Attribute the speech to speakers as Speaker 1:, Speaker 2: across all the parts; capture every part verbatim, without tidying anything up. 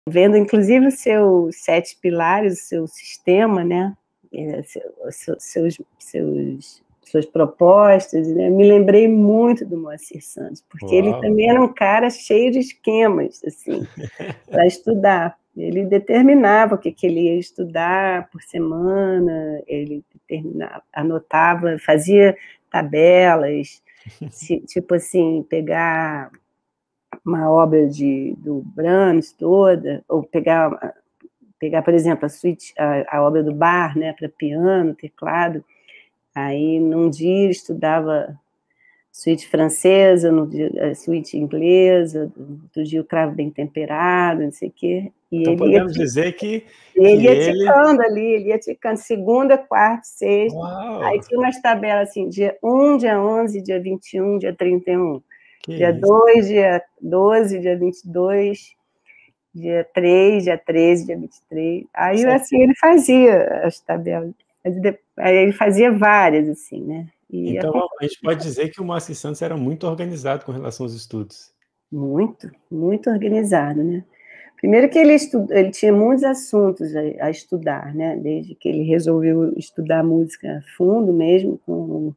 Speaker 1: Vendo inclusive os seus sete pilares, o seu sistema, né, seus, seus, seus, suas propostas, né, me lembrei muito do Moacir Santos, porque Uau. Ele também era um cara cheio de esquemas, assim, para estudar. Ele determinava o que, que ele ia estudar por semana, ele determinava, anotava, fazia tabelas, se, tipo assim, pegar uma obra de, do Brahms toda, ou pegar, pegar por exemplo, a, suite, a, a obra do Bach, né, para piano, teclado, aí num dia ele estudava suíte francesa, no dia, a suíte inglesa, outro dia o cravo bem temperado, não sei o quê. E
Speaker 2: então
Speaker 1: ele
Speaker 2: podemos
Speaker 1: ia,
Speaker 2: dizer que,
Speaker 1: ele
Speaker 2: que
Speaker 1: ia
Speaker 2: ele...
Speaker 1: ticando ali, ele ia ticando, segunda, quarta, sexta,
Speaker 2: Uau.
Speaker 1: Aí tinha umas tabelas assim, dia um, dia onze, dia vinte e um, dia trinta e um,
Speaker 2: que
Speaker 1: dia
Speaker 2: isso?
Speaker 1: dois, dia doze, dia vinte e dois, dia três, dia treze, dia vinte e três, aí Nossa. Assim ele fazia as tabelas, aí ele fazia várias assim, né? E
Speaker 2: então, a gente pode dizer que o Moacir Santos era muito organizado com relação aos estudos.
Speaker 1: Muito, muito organizado, né? Primeiro que ele, estuda, ele tinha muitos assuntos a, a estudar, né? Desde que ele resolveu estudar música a fundo mesmo, com,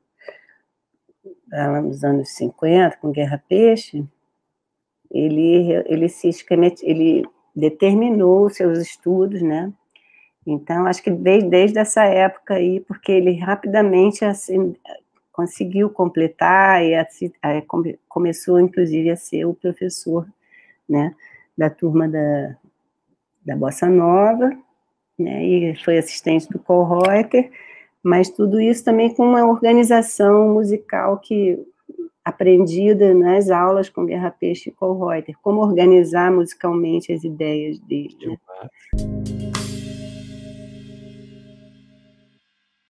Speaker 1: lá nos anos cinquenta, com Guerra Peixe, ele, ele, se esquemet, ele determinou os seus estudos, né? Então, acho que desde, desde essa época aí, porque ele rapidamente assim, conseguiu completar e assim, come, começou, inclusive, a ser o professor, né, da turma da, da Bossa Nova, né, e foi assistente do Kohlreuter, mas tudo isso também com uma organização musical que aprendida nas aulas com Guerra Peixe e Kohlreuter, como organizar musicalmente as ideias dele. Né?